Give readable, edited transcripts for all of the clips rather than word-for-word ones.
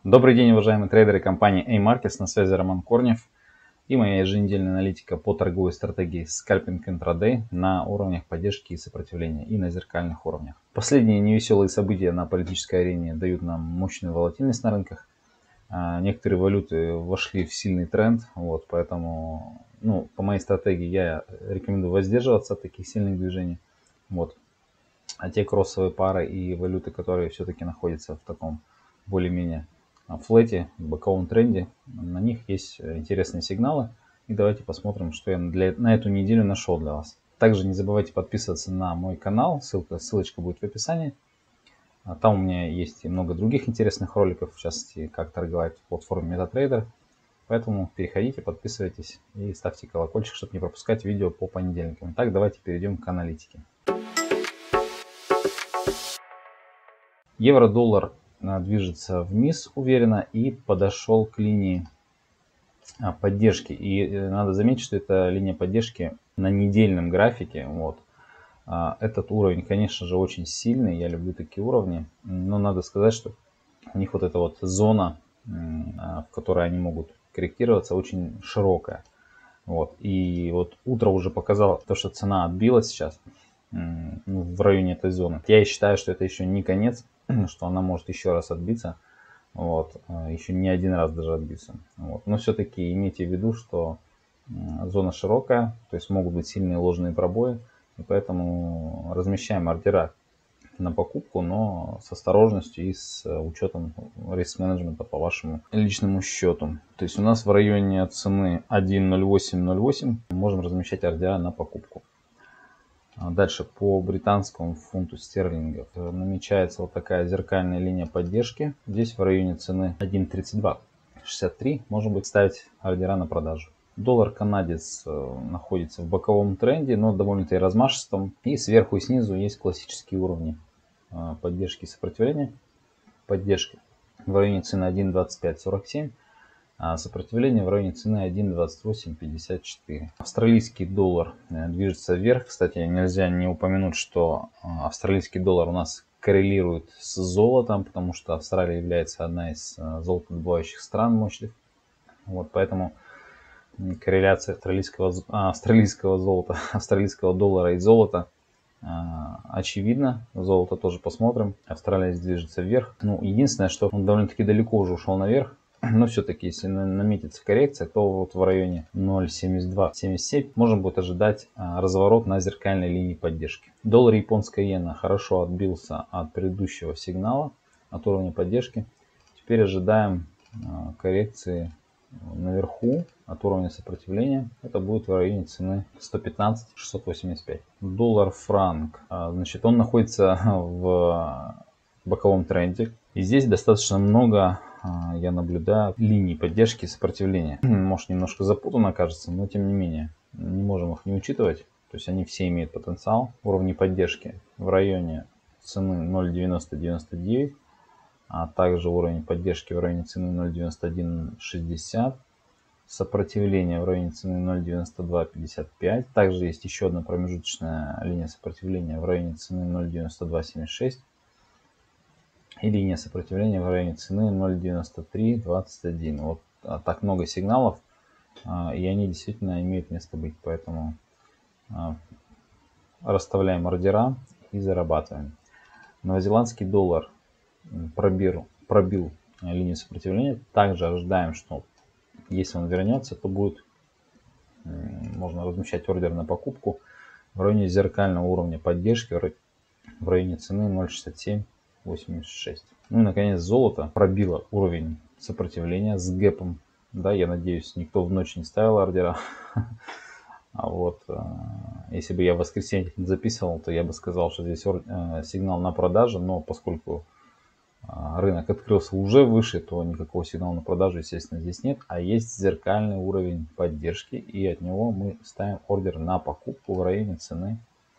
Добрый день, уважаемые трейдеры компании A-Markets, на связи Роман Корнев и моя еженедельная аналитика по торговой стратегии скальпинг интрадей на уровнях поддержки и сопротивления и на зеркальных уровнях. Последние невеселые события на политической арене дают нам мощную волатильность на рынках. Некоторые валюты вошли в сильный тренд, поэтому по моей стратегии я рекомендую воздерживаться от таких сильных движений. А те кроссовые пары и валюты, которые все-таки находятся в таком более-менее флете, в боковом тренде, на них есть интересные сигналы. И давайте посмотрим, что я на эту неделю нашел для вас. Также не забывайте подписываться на мой канал, ссылочка будет в описании. Там у меня есть и много других интересных роликов, в частности, как торговать в платформе MetaTrader. Поэтому переходите, подписывайтесь и ставьте колокольчик, чтобы не пропускать видео по понедельникам. Итак, давайте перейдем к аналитике. Евро-доллар движется вниз уверенно и подошел к линии поддержки. И надо заметить, что это линия поддержки на недельном графике. Этот уровень, конечно же, очень сильный. Я люблю такие уровни. Но надо сказать, что у них вот эта вот зона, в которой они могут корректироваться, очень широкая. И вот утро уже показало то, что цена отбилась сейчас в районе этой зоны. Я считаю, что это еще не конец, что она может еще раз отбиться. Еще не один раз даже отбиться. Но все-таки имейте в виду, что зона широкая, то есть могут быть сильные ложные пробои. И поэтому размещаем ордера на покупку, но с осторожностью и с учетом риск-менеджмента по вашему личному счету. То есть у нас в районе цены 1.0808 можем размещать ордера на покупку. Дальше по британскому фунту стерлингов намечается вот такая зеркальная линия поддержки. Здесь в районе цены 1.3263 можем ставить ордера на продажу. Доллар канадец находится в боковом тренде, но довольно-таки размашистом. И сверху и снизу есть классические уровни поддержки и сопротивления. Поддержки в районе цены 1.2547. А сопротивление в районе цены 1.2854. Австралийский доллар движется вверх. Кстати, нельзя не упомянуть, что австралийский доллар у нас коррелирует с золотом, потому что Австралия является одна из золотодобывающих стран мощных. Поэтому корреляция австралийского золота, австралийского доллара и золота очевидно. Золото тоже посмотрим. Австралия движется вверх. Единственное, что он довольно-таки далеко уже ушел наверх. Но все-таки, если наметится коррекция, то вот в районе 0.7277 можно будет ожидать разворот на зеркальной линии поддержки. Доллар и японская иена хорошо отбился от предыдущего сигнала, от уровня поддержки. Теперь ожидаем коррекции наверху от уровня сопротивления. Это будет в районе цены 115-685. Доллар-франк. Он находится в боковом тренде. И здесь достаточно много, я наблюдаю, линий поддержки и сопротивления. Может, немножко запутанно кажется, но тем не менее. Не можем их не учитывать. То есть они все имеют потенциал. Уровни поддержки в районе цены 0.9099. А также уровень поддержки в районе цены 0.9160. Сопротивление в районе цены 0.9255. Также есть еще одна промежуточная линия сопротивления в районе цены 0.9276. И линия сопротивления в районе цены 0.9321. Так много сигналов, и они действительно имеют место быть. Поэтому расставляем ордера и зарабатываем. Новозеландский доллар пробил линию сопротивления. Также ожидаем, что если он вернется, то можно размещать ордер на покупку в районе зеркального уровня поддержки в районе цены 0.6786. И наконец золото пробило уровень сопротивления с гэпом. Я надеюсь, никто в ночь не ставил ордера. Если бы я в воскресенье записывал, то я бы сказал, что здесь сигнал на продажу, но поскольку рынок открылся уже выше, то никакого сигнала на продажу, естественно, здесь нет. А есть зеркальный уровень поддержки, и от него мы ставим ордер на покупку в районе цены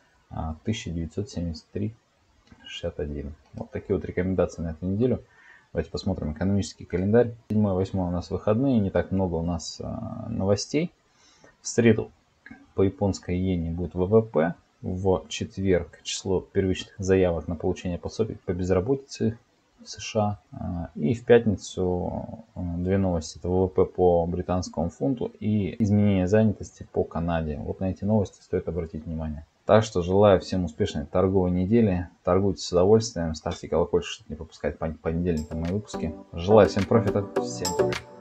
1973.61. Такие рекомендации на эту неделю. Давайте посмотрим экономический календарь. 7-8 у нас выходные, не так много у нас новостей. В среду по японской иене будет ВВП. В четверг число первичных заявок на получение пособий по безработице США. И в пятницу две новости. Это ВВП по британскому фунту и изменение занятости по Канаде. Вот на эти новости стоит обратить внимание. Так что желаю всем успешной торговой недели. Торгуйте с удовольствием. Ставьте колокольчик, чтобы не пропускать по понедельникам мои выпуски. Желаю всем профита. Всем пока.